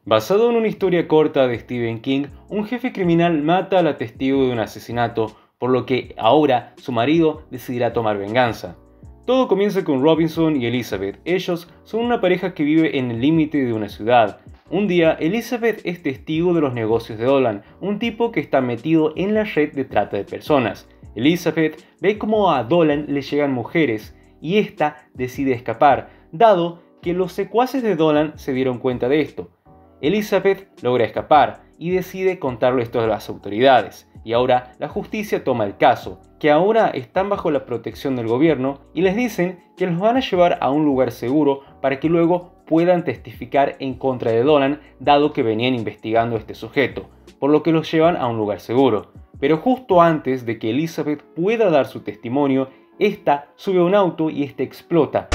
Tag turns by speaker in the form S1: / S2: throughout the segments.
S1: Basado en una historia corta de Stephen King, un jefe criminal mata a la testigo de un asesinato, por lo que ahora su marido decidirá tomar venganza. Todo comienza con Robinson y Elizabeth. Ellos son una pareja que vive en el límite de una ciudad. Un día, Elizabeth es testigo de los negocios de Dolan, un tipo que está metido en la red de trata de personas. Elizabeth ve cómo a Dolan le llegan mujeres y ésta decide escapar, dado que los secuaces de Dolan se dieron cuenta de esto. Elizabeth logra escapar y decide contarle esto a las autoridades, y ahora la justicia toma el caso, que ahora están bajo la protección del gobierno y les dicen que los van a llevar a un lugar seguro para que luego puedan testificar en contra de Dolan, dado que venían investigando a este sujeto, por lo que los llevan a un lugar seguro. Pero justo antes de que Elizabeth pueda dar su testimonio, esta sube a un auto y este explota,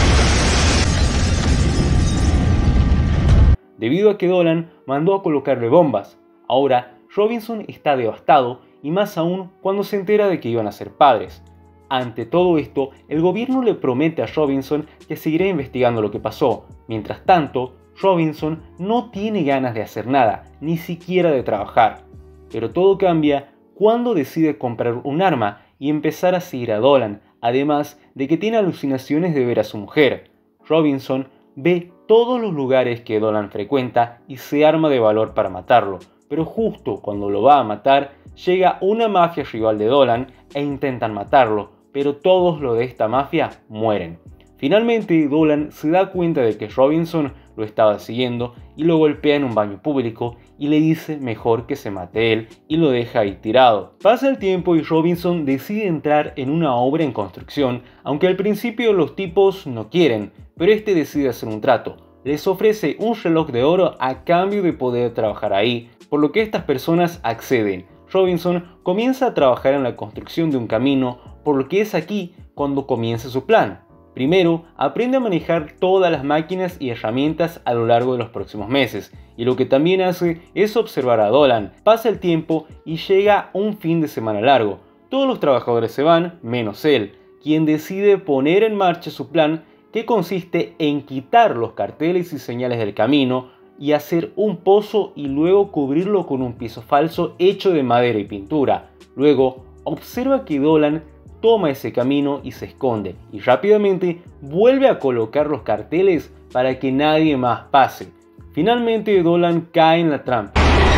S1: debido a que Dolan mandó a colocarle bombas. Ahora, Robinson está devastado, y más aún cuando se entera de que iban a ser padres. Ante todo esto, el gobierno le promete a Robinson que seguirá investigando lo que pasó. Mientras tanto, Robinson no tiene ganas de hacer nada, ni siquiera de trabajar. Pero todo cambia cuando decide comprar un arma y empezar a seguir a Dolan, además de que tiene alucinaciones de ver a su mujer. Robinson ve todos los lugares que Dolan frecuenta y se arma de valor para matarlo, pero justo cuando lo va a matar, llega una mafia rival de Dolan e intentan matarlo, pero todos los de esta mafia mueren. Finalmente, Dolan se da cuenta de que Robinson lo estaba siguiendo y lo golpea en un baño público y le dice mejor que se mate él y lo deja ahí tirado. Pasa el tiempo y Robinson decide entrar en una obra en construcción, aunque al principio los tipos no quieren, pero este decide hacer un trato. Les ofrece un reloj de oro a cambio de poder trabajar ahí, por lo que estas personas acceden. Robinson comienza a trabajar en la construcción de un camino, por lo que es aquí cuando comienza su plan. Primero, aprende a manejar todas las máquinas y herramientas a lo largo de los próximos meses, y lo que también hace es observar a Dolan. Pasa el tiempo y llega un fin de semana largo. Todos los trabajadores se van, menos él, quien decide poner en marcha su plan, que consiste en quitar los carteles y señales del camino y hacer un pozo y luego cubrirlo con un piso falso hecho de madera y pintura. Luego, observa que Dolan toma ese camino y se esconde, y rápidamente vuelve a colocar los carteles para que nadie más pase. Finalmente Dolan cae en la trampa.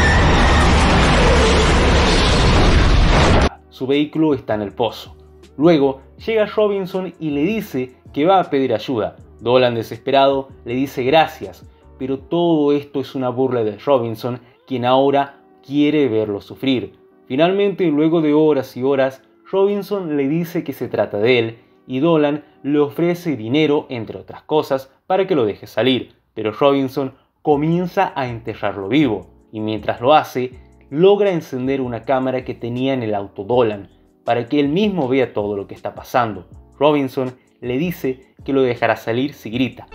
S1: Su vehículo está en el pozo. Luego llega Robinson y le dice que va a pedir ayuda. Dolan, desesperado, le dice gracias, pero todo esto es una burla de Robinson, quien ahora quiere verlo sufrir. Finalmente, luego de horas y horas, Robinson le dice que se trata de él y Dolan le ofrece dinero, entre otras cosas, para que lo deje salir, pero Robinson comienza a enterrarlo vivo y mientras lo hace, logra encender una cámara que tenía en el auto Dolan para que él mismo vea todo lo que está pasando. Robinson le dice que lo dejará salir si grita.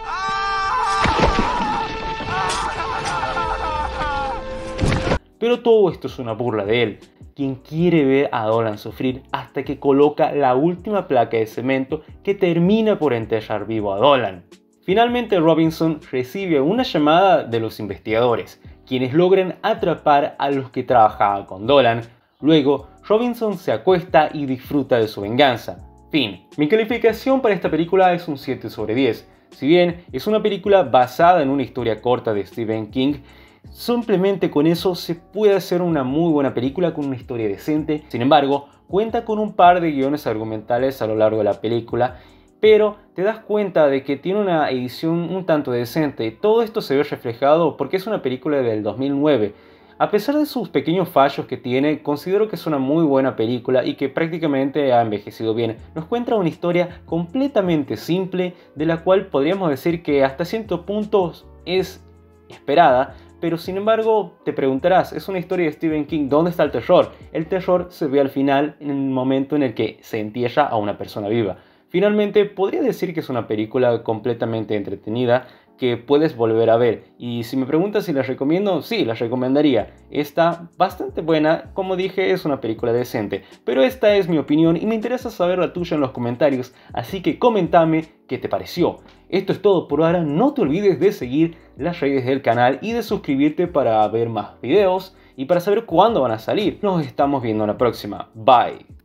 S1: Pero todo esto es una burla de él, quien quiere ver a Dolan sufrir hasta que coloca la última placa de cemento que termina por enterrar vivo a Dolan. Finalmente Robinson recibe una llamada de los investigadores, quienes logran atrapar a los que trabajaban con Dolan. Luego, Robinson se acuesta y disfruta de su venganza. Fin. Mi calificación para esta película es un 7 sobre 10. Si bien es una película basada en una historia corta de Stephen King, simplemente con eso se puede hacer una muy buena película con una historia decente. Sin embargo, cuenta con un par de guiones argumentales a lo largo de la película, pero te das cuenta de que tiene una edición un tanto decente. Todo esto se ve reflejado porque es una película del 2009. A pesar de sus pequeños fallos que tiene, considero que es una muy buena película y que prácticamente ha envejecido bien. Nos cuenta una historia completamente simple, de la cual podríamos decir que hasta cierto punto es esperada, pero sin embargo te preguntarás, es una historia de Stephen King, ¿dónde está el terror? El terror se ve al final, en el momento en el que se entierra a una persona viva. Finalmente podría decir que es una película completamente entretenida, que puedes volver a ver. Y si me preguntas si las recomiendo, sí, las recomendaría. Está bastante buena, como dije, es una película decente. Pero esta es mi opinión y me interesa saber la tuya en los comentarios, así que comentame qué te pareció. Esto es todo por ahora, no te olvides de seguir las redes del canal y de suscribirte para ver más videos y para saber cuándo van a salir. Nos estamos viendo en la próxima. Bye.